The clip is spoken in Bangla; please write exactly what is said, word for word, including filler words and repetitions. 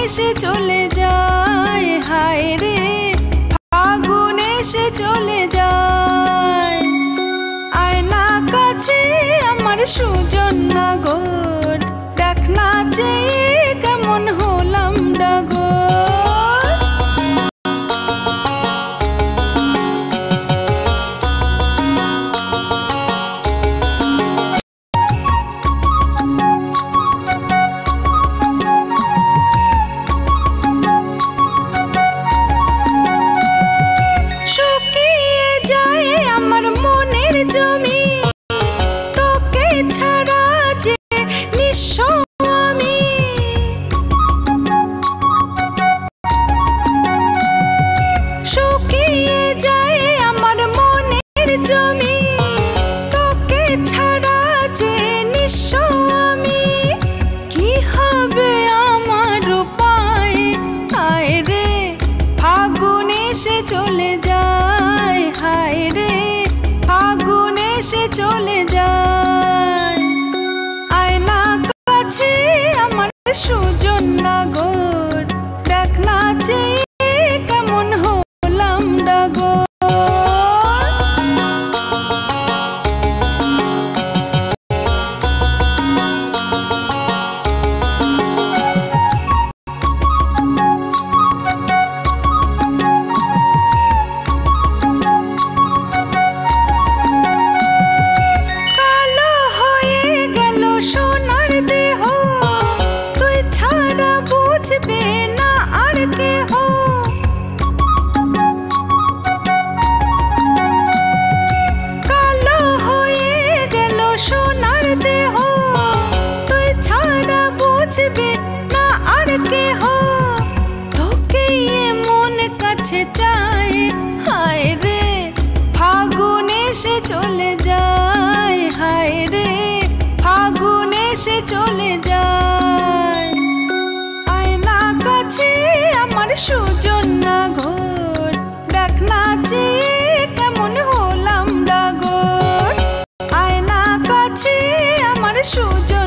এসে চলে যায়, হায় রে ফাগুন এসে চলে যায়। আয়না কাছে আমার সুজন নাগর, দেখ না চেয়ে কেমন হলাম ডাগর। জমি তোকে ছাড়া যে নিঃস্ব আমি, শুকিয়ে যায় আমার মনের জমি তোকে ছাড়া যে নিঃস্ব আমি। কি হবে আমার উপায়, হায় রে ফাগুন এসে চলে যায়, হায় রে ফাগুন এসে চলে যায়। আয়না কাছে আমার সুজন নাগর, দেখ না চেয়ে কেমন হলাম ডাগর। হায় রে ফাগুন এসে চলে যায়, হায় রে ফাগুন এসে চলে যায়। আয়না কাছে আমার সুজন নাগর, দেখ না চেয়ে কেমন হলাম ডাগর। আয়না কাছে আমার সুজন